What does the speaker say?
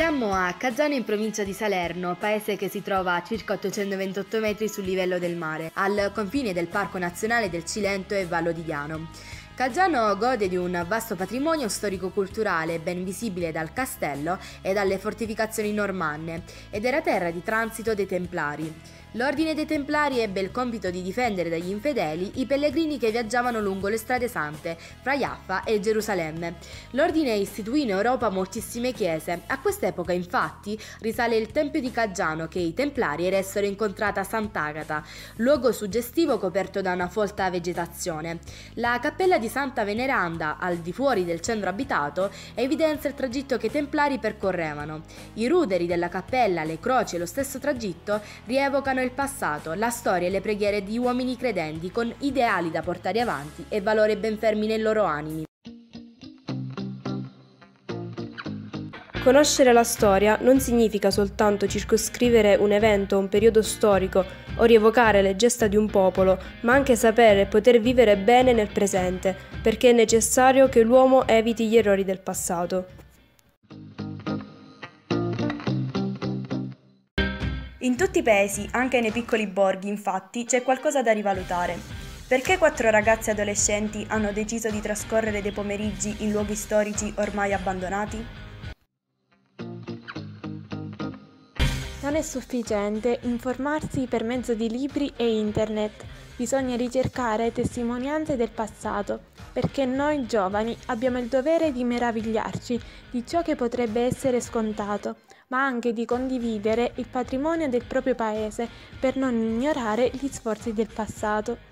Siamo a Caggiano in provincia di Salerno, paese che si trova a circa 828 metri sul livello del mare, al confine del Parco Nazionale del Cilento e Vallo di Diano. Caggiano gode di un vasto patrimonio storico-culturale ben visibile dal castello e dalle fortificazioni normanne ed era terra di transito dei Templari. L'ordine dei Templari ebbe il compito di difendere dagli infedeli i pellegrini che viaggiavano lungo le strade sante fra Jaffa e Gerusalemme. L'ordine istituì in Europa moltissime chiese. A quest'epoca, infatti, risale il Tempio di Caggiano che i Templari eressero incontrata a Sant'Agata, luogo suggestivo coperto da una folta vegetazione. La cappella di Santa Veneranda, al di fuori del centro abitato, evidenzia il tragitto che i Templari percorrevano. I ruderi della cappella, le croci e lo stesso tragitto rievocano il passato, la storia e le preghiere di uomini credenti con ideali da portare avanti e valori ben fermi nei loro animi. Conoscere la storia non significa soltanto circoscrivere un evento o un periodo storico o rievocare le gesta di un popolo, ma anche sapere e poter vivere bene nel presente, perché è necessario che l'uomo eviti gli errori del passato. In tutti i paesi, anche nei piccoli borghi, infatti, c'è qualcosa da rivalutare. Perché 4 ragazzi adolescenti hanno deciso di trascorrere dei pomeriggi in luoghi storici ormai abbandonati? Non è sufficiente informarsi per mezzo di libri e internet, bisogna ricercare testimonianze del passato, perché noi giovani abbiamo il dovere di meravigliarci di ciò che potrebbe essere scontato, ma anche di condividere il patrimonio del proprio paese per non ignorare gli sforzi del passato.